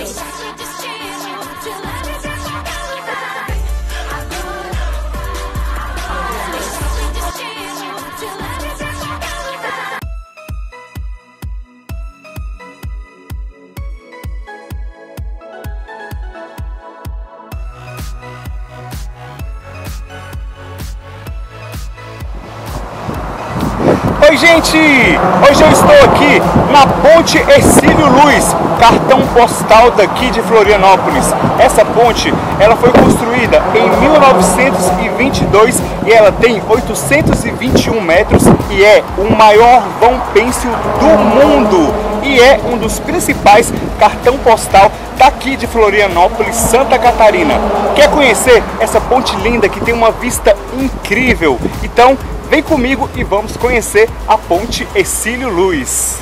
Oi gente, hoje eu estou aqui na Ponte Hercílio Luz, cartão postal daqui de Florianópolis. Essa ponte, ela foi construída em 1922 e ela tem 821 metros e é o maior vão pêncil do mundo e é um dos principais cartão postal daqui de Florianópolis, Santa Catarina. Quer conhecer essa ponte linda que tem uma vista incrível? Então vem comigo e vamos conhecer a Ponte Hercílio Luz.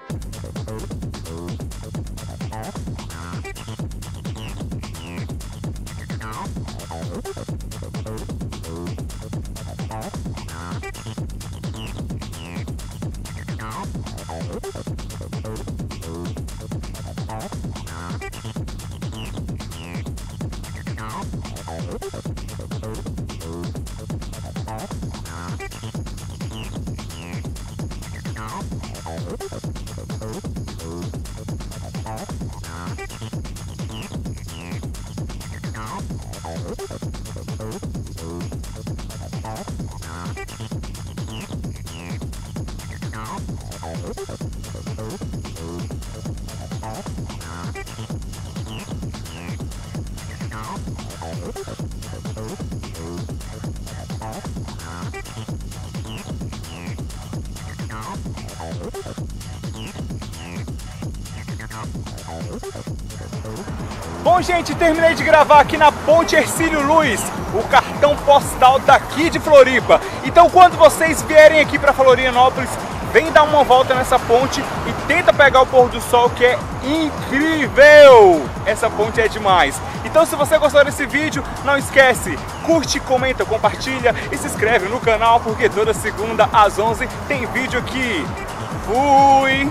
Bom, gente, terminei de gravar aqui na Ponte Hercílio Luz, o cartão postal daqui de Floripa. Então, quando vocês vierem aqui para Florianópolis, vem dar uma volta nessa ponte e tenta pegar o pôr do sol, que é incrível! Essa ponte é demais. Então, se você gostou desse vídeo, não esquece, curte, comenta, compartilha e se inscreve no canal, porque toda segunda às 11 tem vídeo aqui. Fui!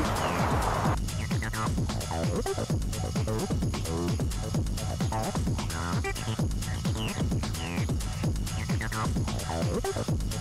Oh,